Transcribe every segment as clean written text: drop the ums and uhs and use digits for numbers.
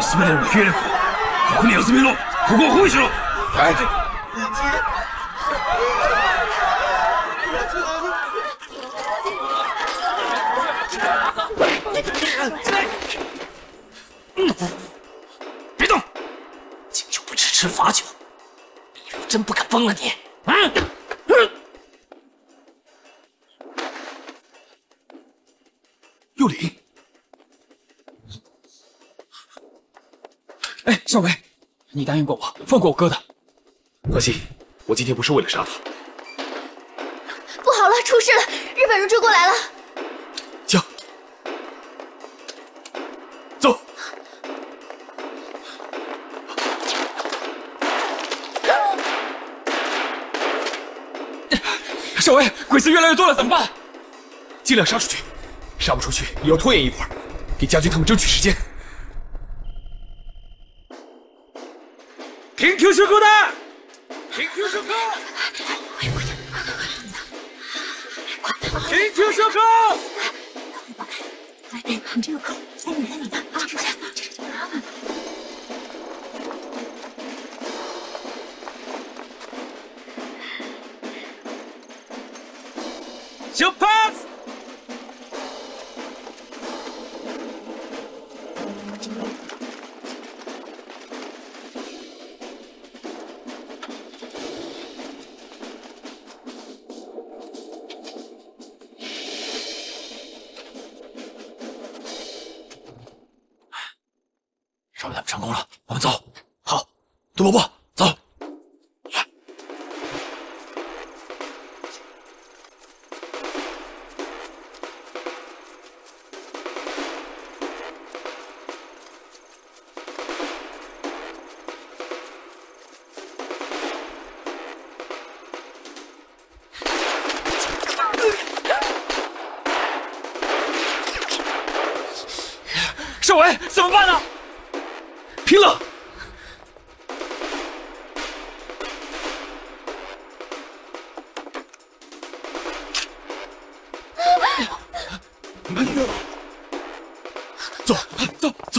娘の兵力をここに集めろ。ここを包囲しろ。はい。别动！敬酒不吃吃罚酒，你以为我真不敢崩了你？幼林。 哎，少尉，你答应过我，放过我哥的。可惜，我今天不是为了杀他。 不好了，出事了！日本人追过来了。 行，走。少尉，鬼子越来越多了，怎么办？尽量杀出去，杀不出去也要拖延一会儿，给家军他们争取时间。 停 Q 射钩的，停 Q 射钩，停 Q 射钩。 你这个口，你的，这个小 pass。 少尉他们成功了，我们走。好，杜伯伯，走。少尉，怎么办呢？ 拼了！走，走，走！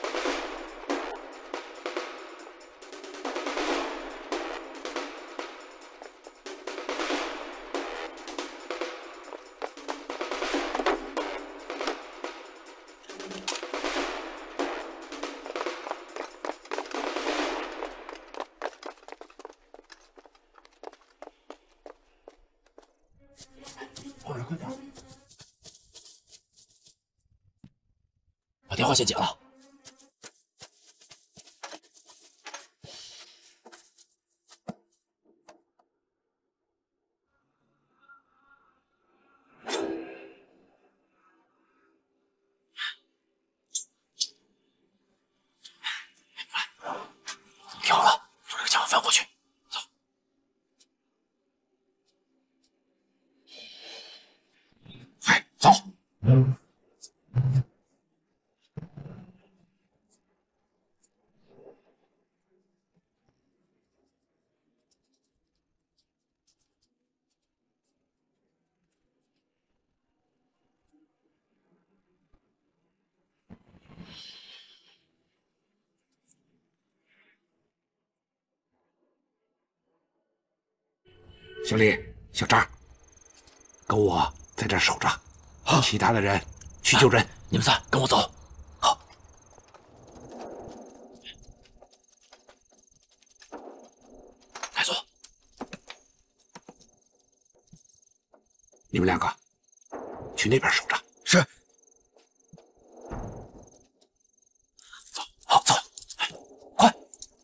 把电话线剪了。听好了，从这个墙翻过去。走。快走！ 小李、小张，跟我在这儿守着，好，其他的人去救人。你们仨跟我走。好。来坐。你们两个去那边守着。是。走，好，走，快。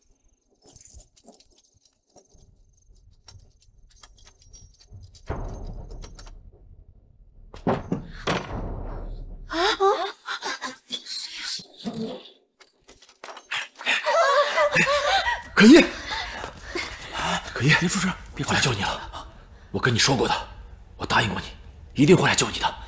可依，可依，别出声，别过来救你了。我跟你说过的，我答应过你，一定会来救你的。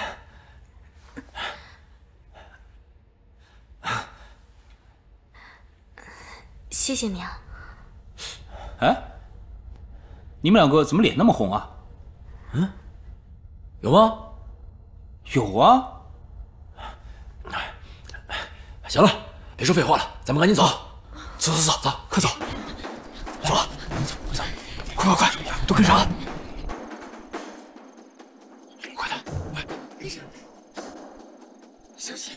谢谢你啊。 哎，你们两个怎么脸那么红啊？ 嗯，有吗？ 有啊。 行了， 别说废话了，咱们赶紧走。 走，快走！走了，走，快，都跟上！快点，跟上！小心！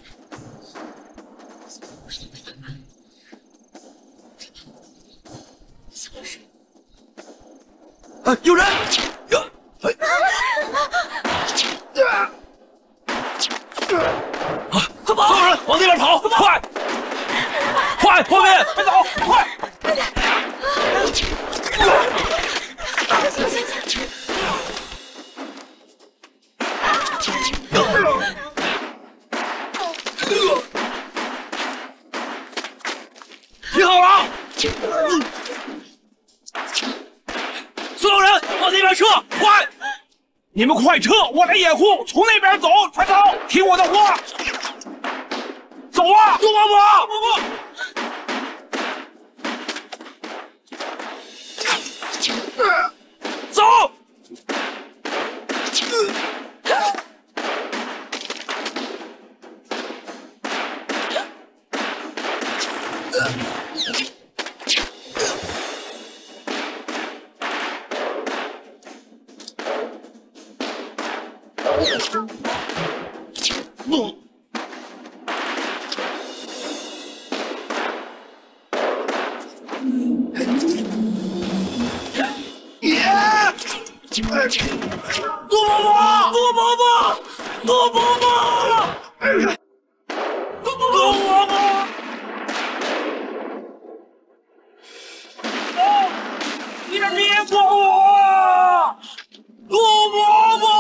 有人！ 快跑！所有人往那边跑！快！后面！快走！快！听好了，所有人往那边撤！快！ 你们快撤！我来掩护，从那边走，快走！听我的话，走啊！ 杜伯伯！ 走！你们别过我！杜伯伯！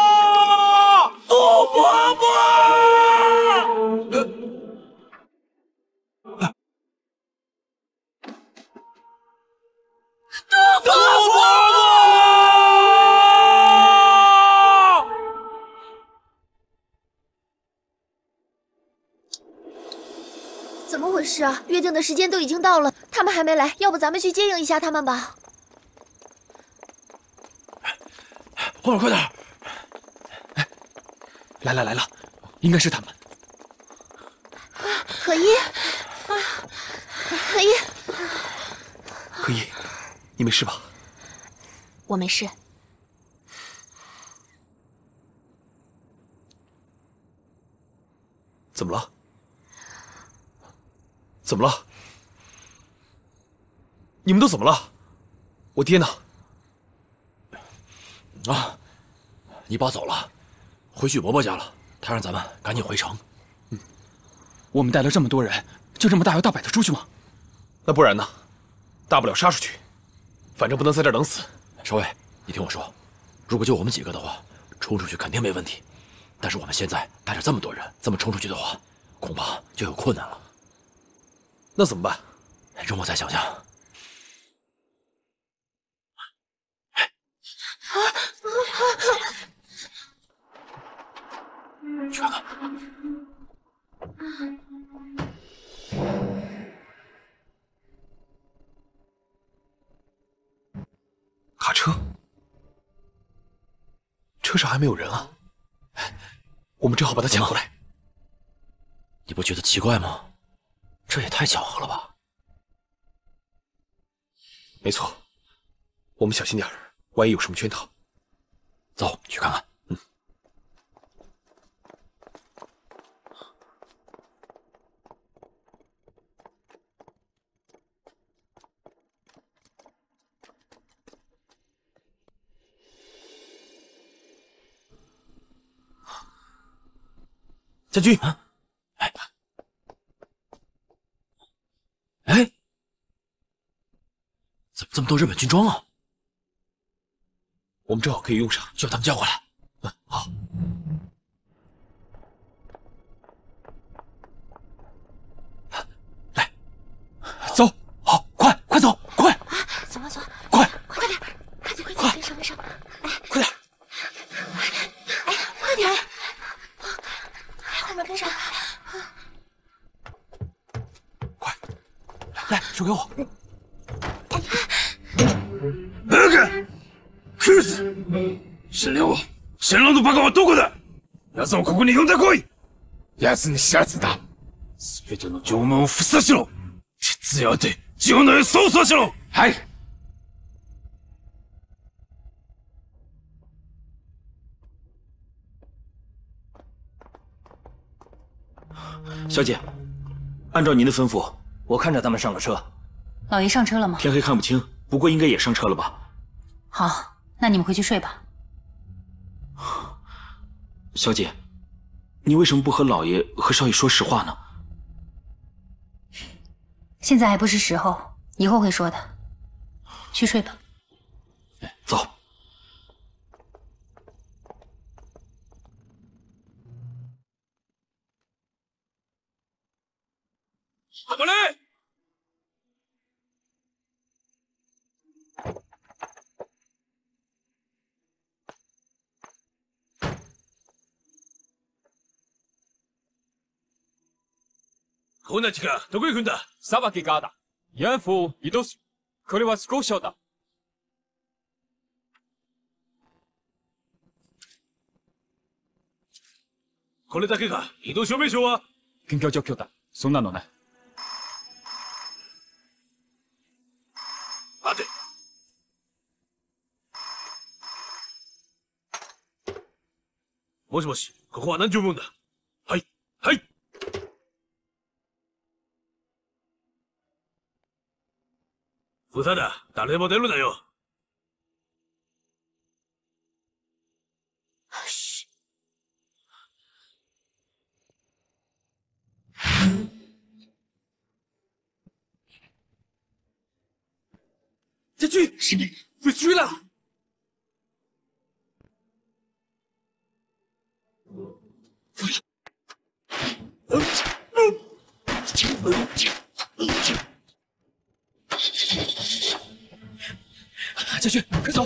怎么回事啊？约定的时间都已经到了，他们还没来，要不咱们去接应一下他们吧？ 后面快点！哎，来了，应该是他们。 可依， 可依，你没事吧？ 我没事。 怎么了？怎么了？你们都怎么了？我爹呢？ 啊，你爸走了，回许伯伯家了。他让咱们赶紧回城。 我们带了这么多人，就这么大摇大摆的出去吗？那不然呢？大不了杀出去，反正不能在这儿等死。 少尉，你听我说，如果就我们几个的话，冲出去肯定没问题。但是我们现在带着这么多人，这么冲出去的话，恐怕就有困难了。 那怎么办？ 容我再想想。去看看。 卡车，车上还没有人啊。我们正好把他抢过来。 你不觉得奇怪吗？这也太巧合了吧！ 没错，我们小心点儿，万一有什么圈套。 走，去看看。 将军， 哎，怎么这么多日本军装啊？ 我们正好可以用上， 就把他们叫过来。 好。来，走，好，快走，快！ 走， 快点，快，跟上， 快点！ 哎，快点！后面跟上， 快，来，手给我。 クズ！資料を線路のバカはどこだ？奴をここに呼んでこい！奴に知らずだ。 全ての城門を封鎖しろ。徹夜当て城内捜査しろ。 はい。 小姐，按照您的吩咐，我看着他们上了车。 老爷上车了吗？ 天黑看不清，不过应该也上车了吧？ 好，那你们回去睡吧。 小姐，你为什么不和老爷和少爷说实话呢？ 现在还不是时候，以后会说的。去睡吧。 走。 过来！こんな時間どこ行くんだ？ さばきがだ。ヤンフを移動する。これは少しだ。 これだけか。移動証明書は？ 近況状況だ。そんなのね。 待て。もしもし、ここは何条門だ？はい、はい。封鎖だ。誰も出るなよ。进去！是的，被追了。 进去，快走！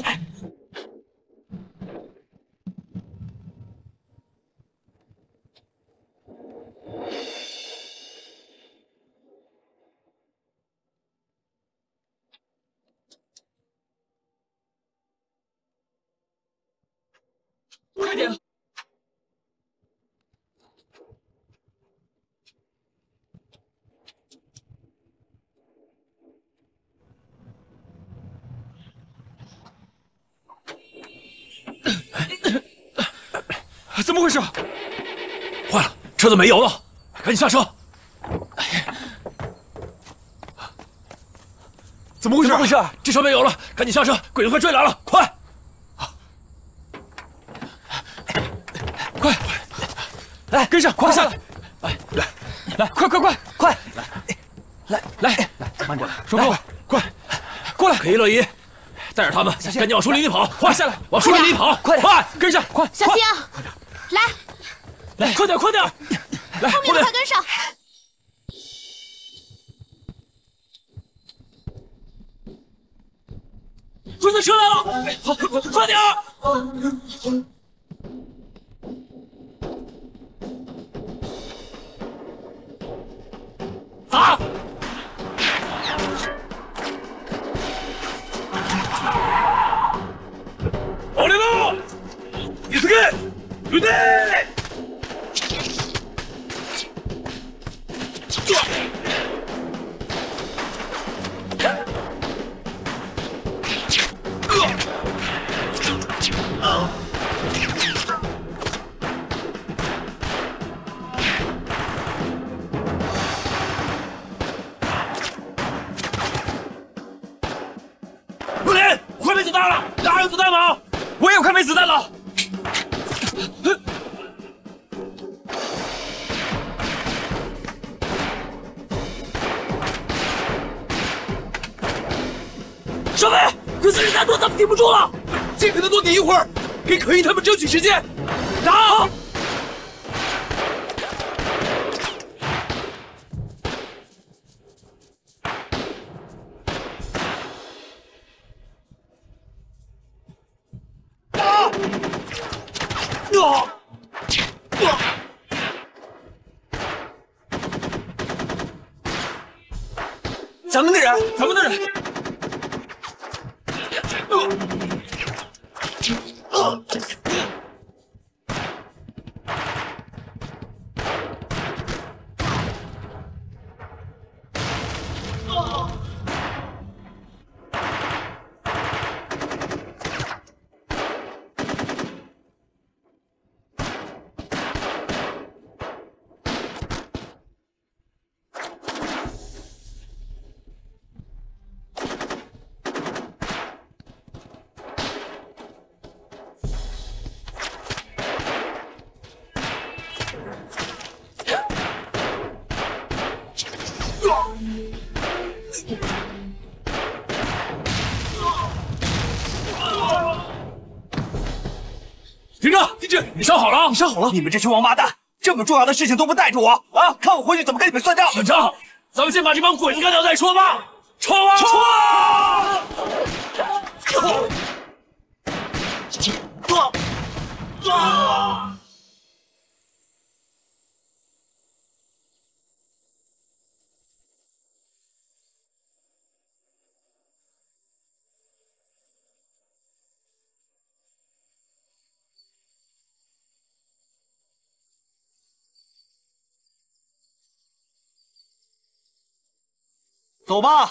快点！怎么回事？ 坏了，车子没油了，赶紧下车！ 怎么回事？ 这车没油了，赶紧下车！鬼子快追来了，快！ 快！来，跟上，快下来！来，快！来，慢点，双哥，快，过来！ 可一乐仪，带着他们，赶紧往树林里跑！快下来， 往树林里跑！快，跟上！快， 小心啊！ 来，快点！来， 后面的快跟上！ 追的车来了，好，快点！打！俺の急げ！腕！陆林，快没子弹了！哪还有子弹吗？ 我也快没子弹了。 少尉，鬼子人太多，咱们顶不住了。 尽可能多顶一会儿，给可依他们争取时间。 打！ 咱们的人！ 停着！丁震，你伤好了？ 你伤好了？ 你们这群王八蛋，这么重要的事情都不带着我啊！看我回去怎么跟你们算账！ 算账！咱们先把这帮鬼子干掉再说吧！冲啊！冲啊！ 走吧。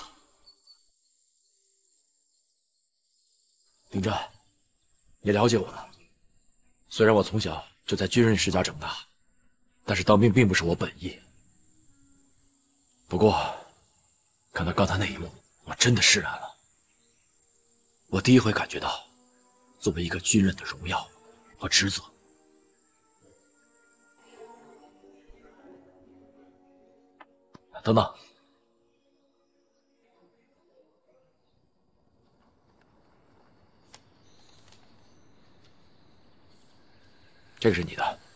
丁震，你了解我的。虽然我从小就在军人世家长大，但是当兵并不是我本意。不过，看到刚才那一幕，我真的释然了。我第一回感觉到，作为一个军人的荣耀和职责。等等。 这个是你的，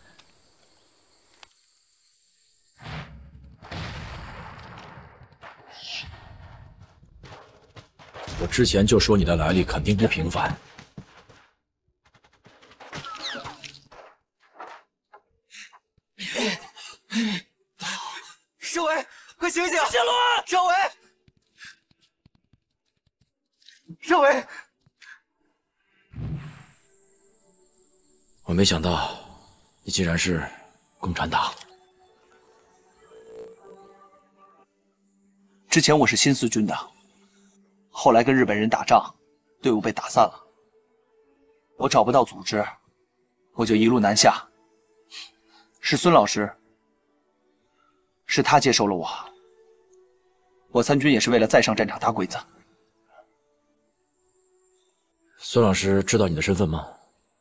我之前就说你的来历肯定不平凡。 少伟，快醒醒！ 谢伦， 少伟，少伟。 我没想到，你竟然是共产党。 之前我是新四军的，后来跟日本人打仗，队伍被打散了。我找不到组织，我就一路南下。是孙老师，是他接收了我。我参军也是为了再上战场打鬼子。 孙老师知道你的身份吗？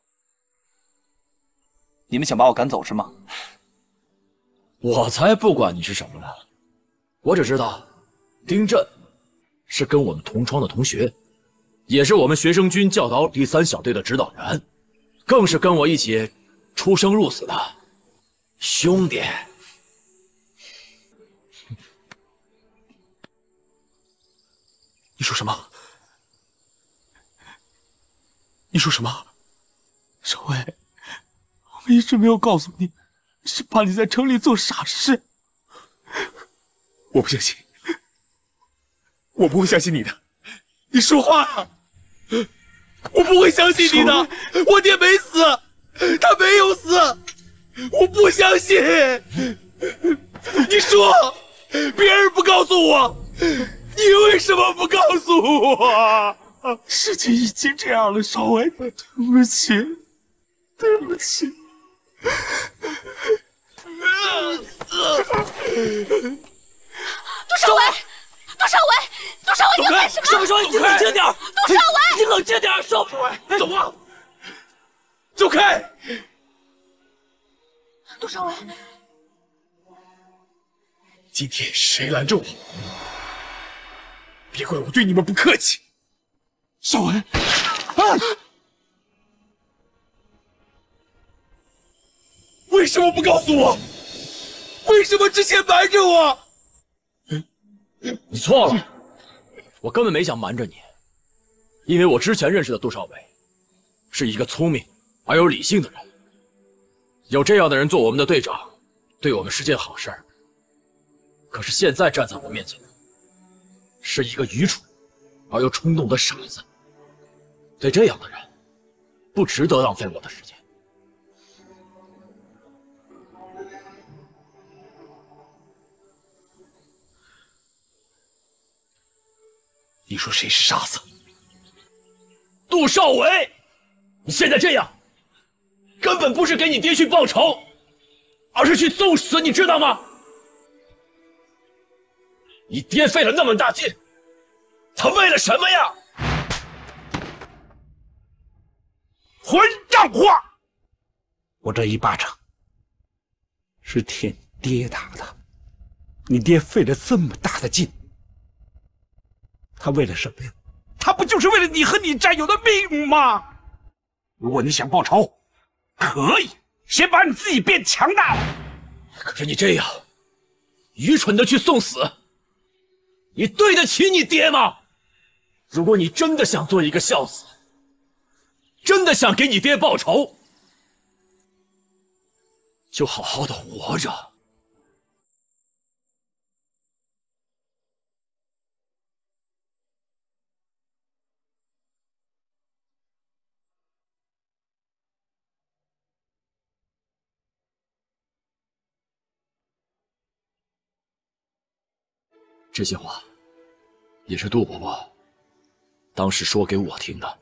你们想把我赶走是吗？ 我才不管你是什么呢！我只知道，丁震是跟我们同窗的同学，也是我们学生军教导第3小队的指导员，更是跟我一起出生入死的兄弟。 你说什么？你说什么？少伟。 我一直没有告诉你，是怕你在城里做傻事。我不相信，我不会相信你的。你说话呀！我不会相信你的。我爹没死，他没有死，我不相信。你说，别人不告诉我，你为什么不告诉我？事情已经这样了，少伟，对不起，对不起。 杜少伟，杜少伟，杜少伟，你干什么？ 少伟，你冷静点！ 杜少伟， 你冷静点！少伟，走啊！ 走开！ 杜少伟， 今天谁拦着我？别怪我对你们不客气。少文，为什么不告诉我？为什么之前瞒着我？ 你错了，我根本没想瞒着你，因为我之前认识的杜少伟是一个聪明而有理性的人。有这样的人做我们的队长，对我们是件好事儿。可是现在站在我面前的是一个愚蠢而又冲动的傻子。对这样的人，不值得浪费我的时间。 你说谁是傻子？ 杜少伟，你现在这样，根本不是给你爹去报仇，而是去送死，你知道吗？你爹费了那么大劲，他为了什么呀？ 混账话！我这一巴掌是替爹打的，你爹费了这么大的劲，他为了什么呀？他不就是为了你和你战友的命吗？如果你想报仇， 可以，先把你自己变强大了。 可是你这样愚蠢的去送死，你对得起你爹吗？如果你真的想做一个孝子，真的想给你爹报仇，就好好的活着。这些话也是杜伯伯当时说给我听的。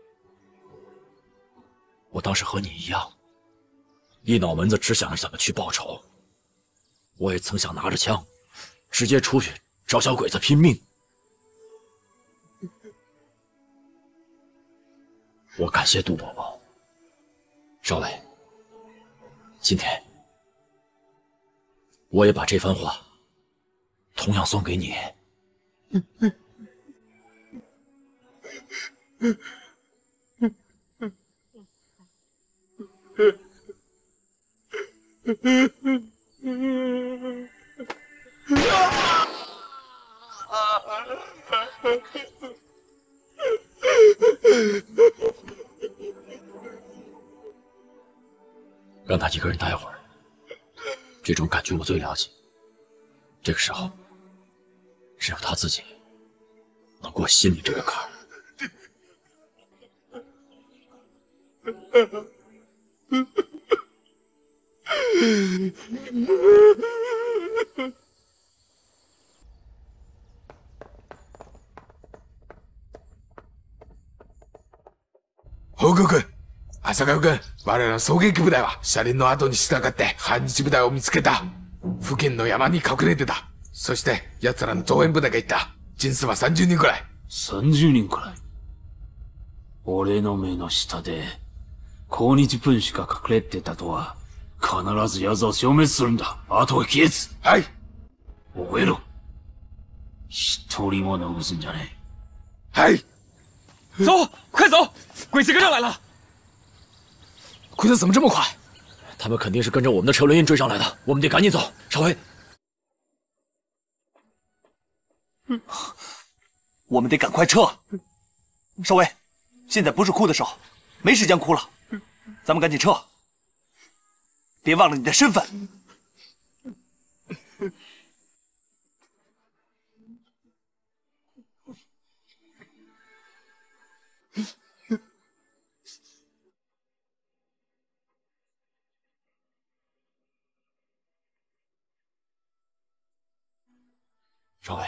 我当时和你一样，一脑门子只想着怎么去报仇。我也曾想拿着枪，直接出去找小鬼子拼命。我感谢杜伯伯，少伟，今天我也把这番话同样送给你。让他一个人待会儿，这种感觉我最了解。这个时候，只有他自己能过心里这个坎儿。 報告。朝顔君、我らの狙撃部隊は車輪の後に従って反日部隊を見つけた。付近の山に隠れてた。そして奴らの増援部隊が行った。人数は30人くらい。 30人くらい。俺の目の下で、抗日分子が隠れてたとは、必ず奴を消滅するんだ。後は消えず。 はい。 覚えろ。一人も残すんじゃねえ。はい。 走，快走！鬼子跟上来了。鬼子怎么这么快？ 他们肯定是跟着我们的车轮印追上来的，我们得赶紧走。少尉， 我们得赶快撤。少尉，现在不是哭的时候，没时间哭了，咱们赶紧撤，别忘了你的身份。 少尉，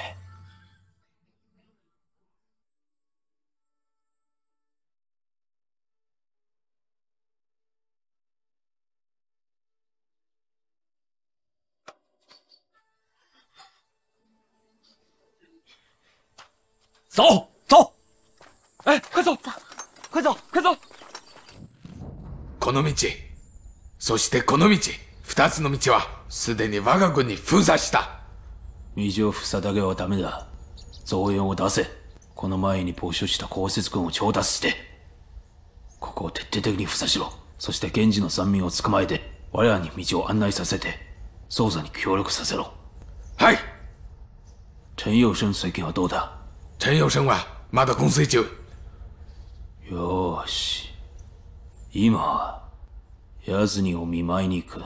走走！ 哎，快走！快走！快走！ この道、そしてこの道、二つの道はすでに我が軍に封鎖した。 道を塞だけはダメだ。増援を出せ。この前に没収した降雪軍を調達して。ここを徹底的に封鎖しろ。そして現地の山民を捕まえて、我らに道を案内させて、捜査に協力させろ。 はい。 陳佑生最近はどうだ？ 陳佑生はまだ昏睡中。 よーし。今は、奴にお見舞いに行く。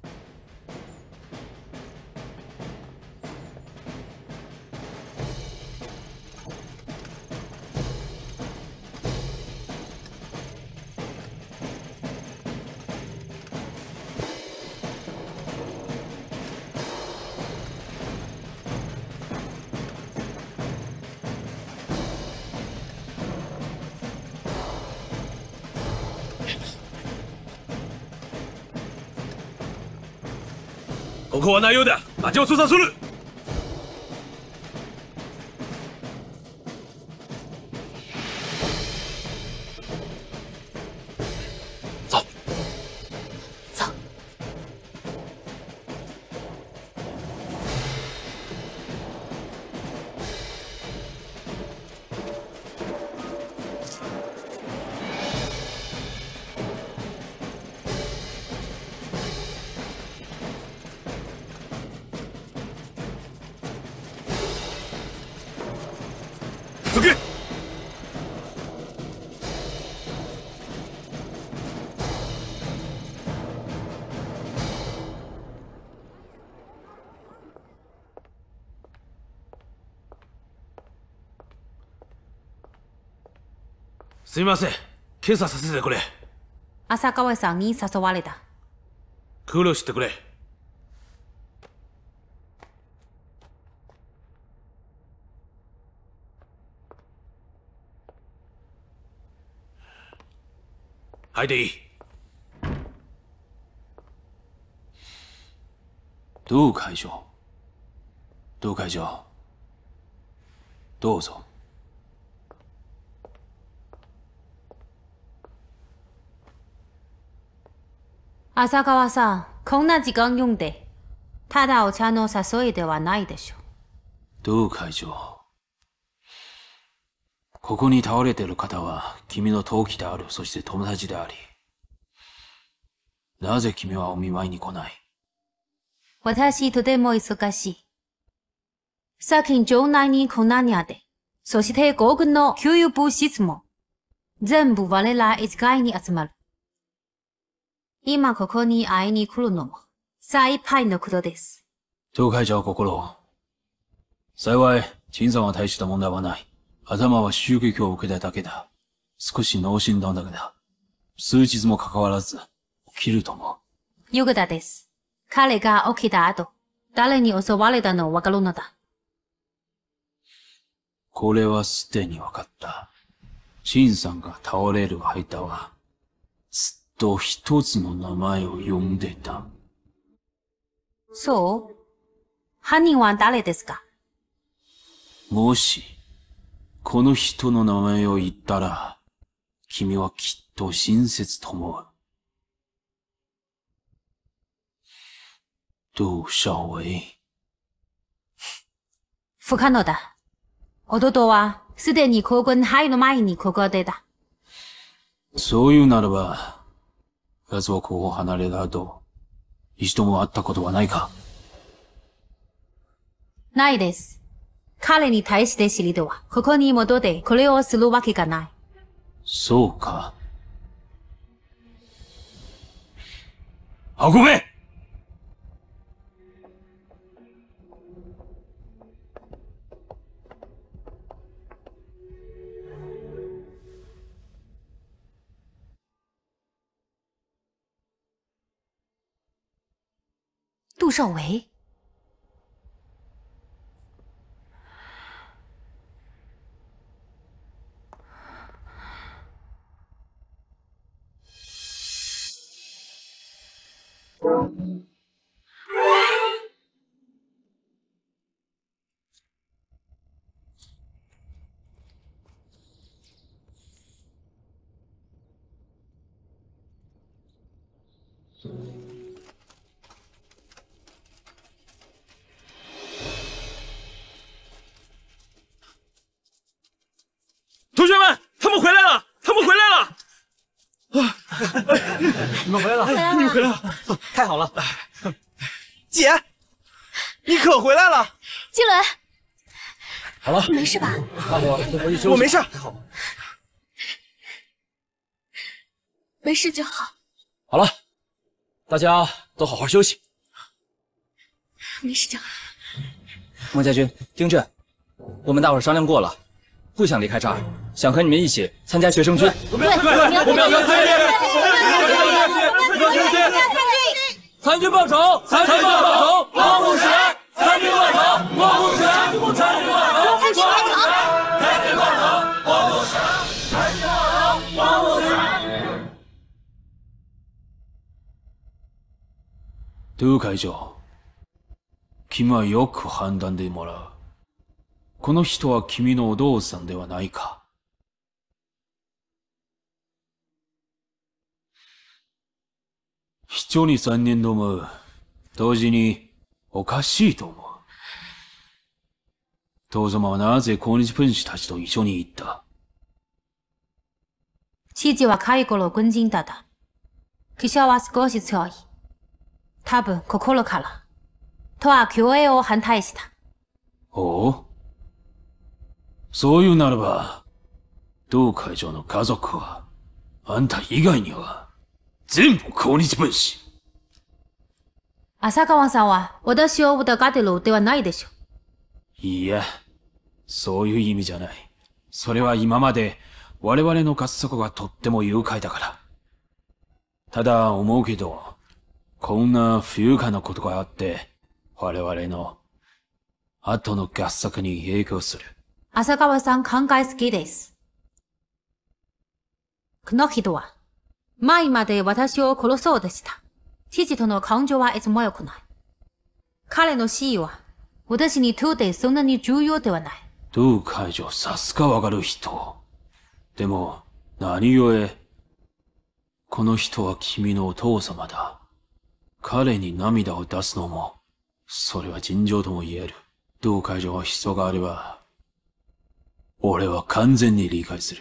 ここは内容だ。町を捜査する。 走。 走。 すみません。検査させてくれ。 浅川さんに誘われた。 苦労してくれ。入っていい。 どう会長。どう会長。どうぞ。 浅川さん、こんな時間読んで、ただお茶の誘いではないでしょう。 どう会長。ここに倒れている方は君の同期である、そして友達であり。なぜ君はお見舞いに来ない？ 私とても忙しい。最近城内にコナニアで、そして午後の給油部室も、全部我ら一階に集まる。今ここに会いに来るのも、精一杯のことです。 どう会長心。幸い、陳さんは大した問題はない。頭は襲撃を受けただけだ。少し脳震盪だけだ。数日も関わらず、起きると思う。 よかったです。彼が起きた後、誰に襲われたのわかるのだ。 これはすでにわかった。陳さんが倒れる間は、ずっと一つの名前を呼んでた。 そう？犯人は誰ですか？ もし、この人の名前を言ったら、君はきっと親切と思う。杜少伟。 不可能だ。弟は、すでに高校に入る前にここを出た。 そういうならば、奴はここを離れた後、一度も会ったことはないか？ ないです。彼に対して知りでは、ここに戻ってこれをするわけがない。 そうか。 運べ！ 杜少伟。 同学们，他们回来了！他们回来了！ 你们回来了！ 你们回来了！ 太好了！姐，你可回来了！ 金伦， 好了， 没事吧？ 我没事。 没事就好。 好了，大家都好好休息。 没事就好。 孟家军、丁震，我们大伙商量过了，不想离开这儿，想和你们一起参加学生军。 对，我们要参军！ 参军报仇！参军报仇！光复起来！参军报仇！光复起来！参军报仇！参军报仇！参军报仇！光复起来！参军报仇！光复起来！杜会長、君はよく判断でもらう。この人は君のお父さんではないか。市長に3人とも、同時におかしいと思う。父様はなぜ抗日分子たちと一緒に行った？ 父は介護の軍人だった。記者は少し強い。多分心から。とは共栄を反対した。 おう？そういうならば、杜会長の家族は、あんた以外には、全部抗日分子。 浅川さんは私を疑ってるではないでしょ。 いいや、そういう意味じゃない。それは今まで、 我々の合作がとっても愉快だから。ただ思うけど、こんな不愉快なことがあって、我々の後の合作に影響する。 浅川さん考え好きです。この人は、前まで私を殺そうでした。父との感情はいつも良くない。彼の死は、私にとってそんなに重要ではない。 同会長さすがわかる人。でも、何故この人は君のお父様だ。彼に涙を出すのも、それは尋常とも言える。同会長は人があれば、俺は完全に理解する。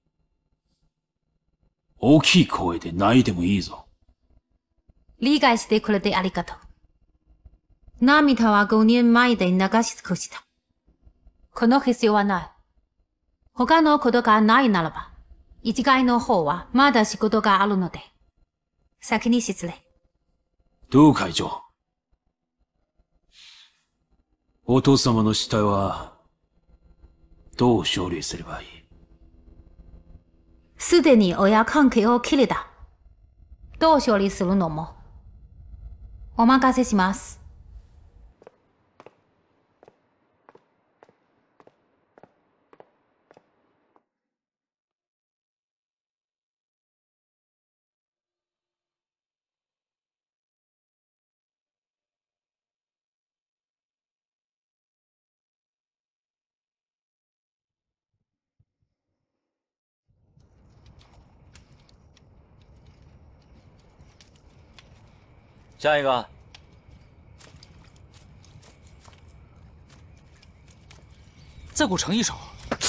大きい声で泣いてもいいぞ。 理解してくれてありがとう。涙は5年前で流し尽くした。この必要はない。他のことがないならば、一概の方はまだ仕事があるので、先に失礼。 同会長。お父様の死体は、どう処理すればいい？ すでに親関係を切れた。どう処理するのも、お任せします。 下一个， 再给我盛一手。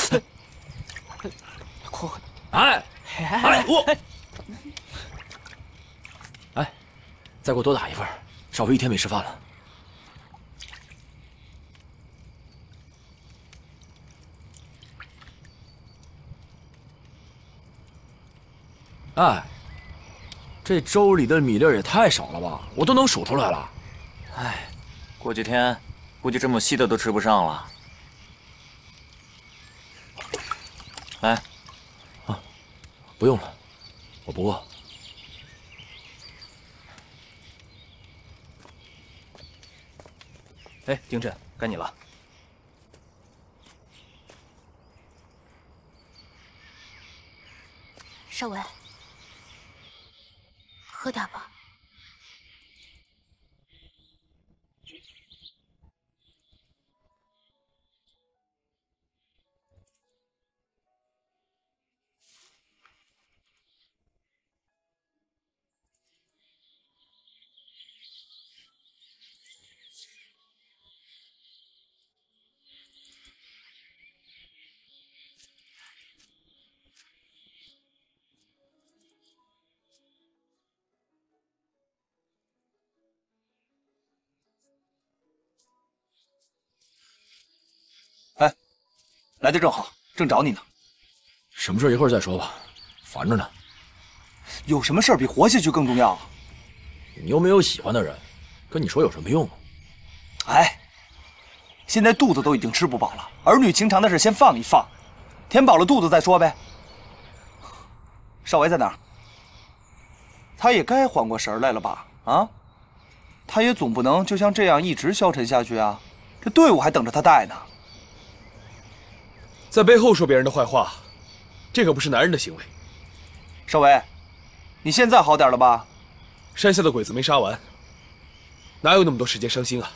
哎，我，哎，再给我多打一份，少飞一天没吃饭了。哎。这粥里的米粒也太少了吧，我都能数出来了。 哎，过几天估计这么稀的都吃不上了。来， 啊，不用了，我不饿。 哎，丁震，该你了。 少文。喝点吧。 来的正好，正找你呢。 什么事一会儿再说吧，烦着呢。 有什么事比活下去更重要啊？ 你又没有喜欢的人，跟你说有什么用啊？ 哎，现在肚子都已经吃不饱了，儿女情长的事先放一放，填饱了肚子再说呗。少维在哪儿？他也该缓过神来了吧？啊，他也总不能就像这样一直消沉下去啊！这队伍还等着他带呢。 在背后说别人的坏话，这可不是男人的行为。 少维，你现在好点了吧？ 山下的鬼子没杀完，哪有那么多时间伤心啊？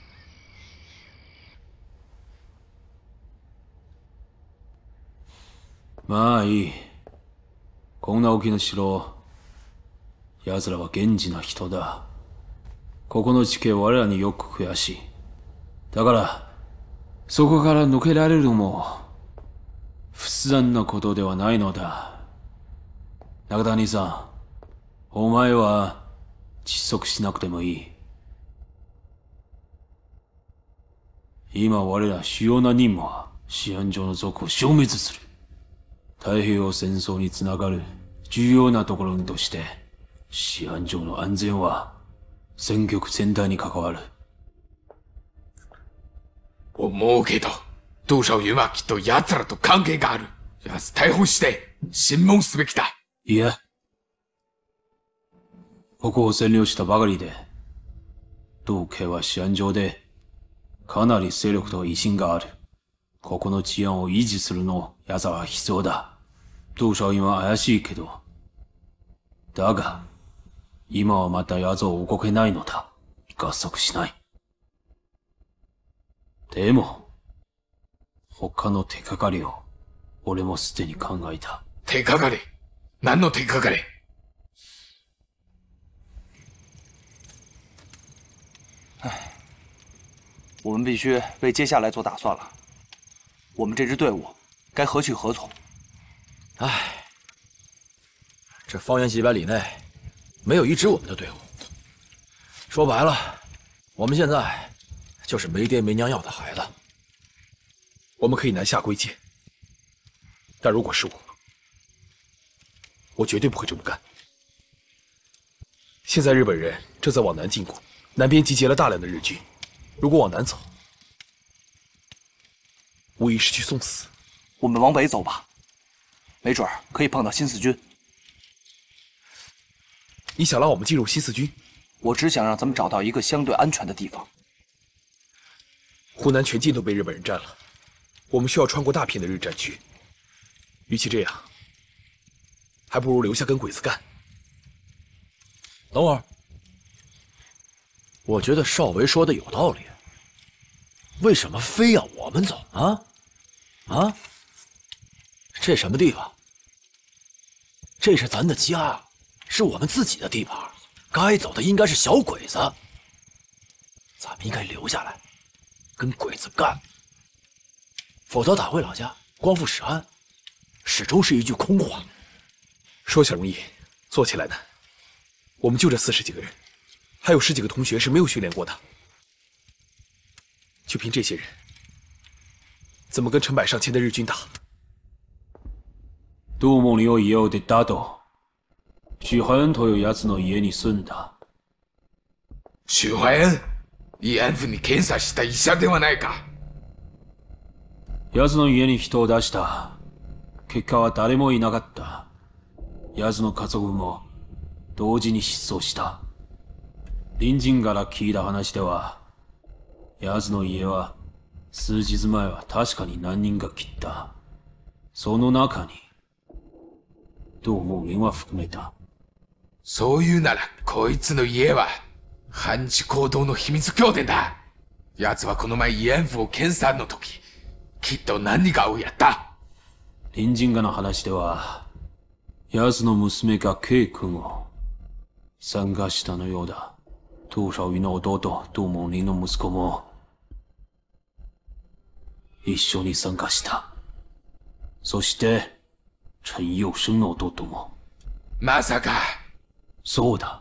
まあいい。こんな大きな城、奴らは源氏の人だ。ここの地形我らによく悔しい。だから、そこから抜けられるのも、不自然なことではないのだ。中谷さん、お前は窒息しなくてもいい。今我ら主要な任務は、思案上の族を消滅する。太平洋戦争につながる重要なところにとして、思案上の安全は戦局全体に関わる。 思うけど、杜少雲はきっと奴らと関係がある。 奴逮捕して審問すべきだ。 いえ。ここを占領したばかりで、道家は治安上でかなり勢力と威信がある。ここの治安を維持するのやつは必要だ。道少院は怪しいけど。だが、今はまた奴を動けないのだ。合足しない。でも、他の手がかりを俺もすでに考えた。 手がかり？何の手がかり？ 我们必须为接下来做打算了。我们这支队伍该何去何从？ 唉，这方圆几百里内没有一支我们的队伍。说白了，我们现在就是没爹没娘要的孩子。 我们可以南下归界，但如果是我绝对不会这么干。现在日本人正在往南进攻，南边集结了大量的日军。如果往南走，无疑是去送死。 我们往北走吧，没准可以碰到新四军。 你想让我们进入新四军？ 我只想让咱们找到一个相对安全的地方。 湖南全境都被日本人占了，我们需要穿过大片的日战区。与其这样，还不如留下跟鬼子干。 等会儿，我觉得少维说的有道理。为什么非要我们走啊？啊？这什么地方？这是咱的家，是我们自己的地盘，该走的应该是小鬼子。咱们应该留下来，跟鬼子干。否则打回老家，光复史安，始终是一句空话。 说起来容易，做起来难。我们就这40几个人，还有10几个同学是没有训练过的。就凭这些人，怎么跟成百上千的日军打？ どうもにを家を出た後、朱海恩という奴の家に住んだ。 朱海恩、慰安婦に検査した医者ではないか。 奴の家に人を出した。結果は誰もいなかった。奴の家族も同時に失踪した。隣人から聞いた話では、奴の家は数日前は確かに何人か切った。その中に、どうも俺は含めた。 そういうなら、こいつの家は、反日行動の秘密協定だ。奴はこの前慰安婦を検査の時、きっと何かをやった。 隣人がの話では、奴の娘が K 君を参加したのようだ。杜少宇の弟、杜猛林の息子も、一緒に参加した。そして、陳佑生の弟も。 まさか。 そうだ。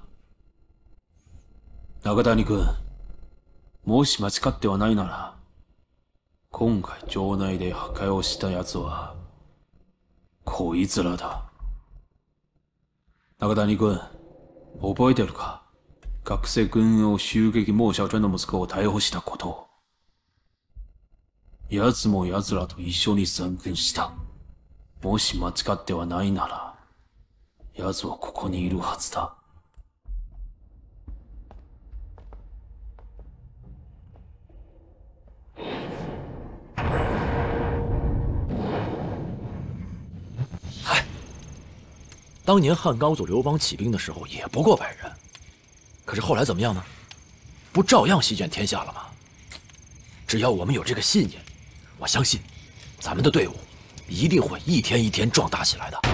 中谷君、もし間違ってはないなら、今回城内で破壊をした奴は、こいつらだ。中谷君、覚えてるか？学生軍を襲撃孟小春の息子を逮捕したこと。奴も奴らと一緒に参軍した。もし間違ってはないなら、奴はここにいるはずだ。 嗨，当年汉高祖刘邦起兵的时候也不过100人，可是后来怎么样呢？不照样席卷天下了吗？只要我们有这个信念，我相信咱们的队伍一定会一天一天壮大起来的。